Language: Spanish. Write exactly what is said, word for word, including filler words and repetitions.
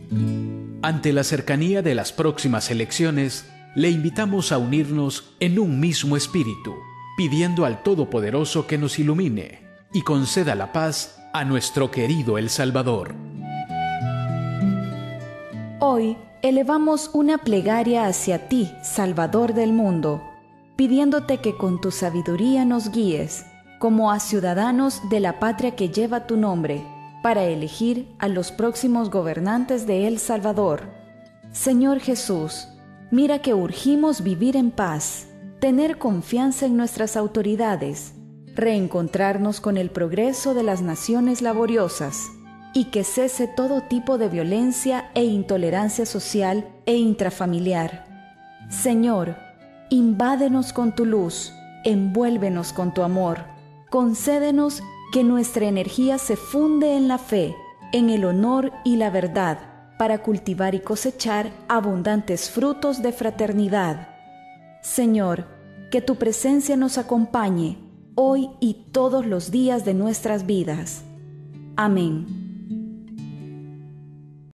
Ante la cercanía de las próximas elecciones, le invitamos a unirnos en un mismo espíritu, pidiendo al Todopoderoso que nos ilumine y conceda la paz a nuestro querido El Salvador. Hoy elevamos una plegaria hacia ti, Salvador del mundo, pidiéndote que con tu sabiduría nos guíes, como a ciudadanos de la patria que lleva tu nombre, para elegir a los próximos gobernantes de El Salvador. Señor Jesús, mira que urgimos vivir en paz, tener confianza en nuestras autoridades, reencontrarnos con el progreso de las naciones laboriosas y que cese todo tipo de violencia e intolerancia social e intrafamiliar. Señor, invádenos con tu luz, envuélvenos con tu amor, concédenos que nuestra energía se funde en la fe, en el honor y la verdad, para cultivar y cosechar abundantes frutos de fraternidad. Señor, que tu presencia nos acompañe hoy y todos los días de nuestras vidas. Amén.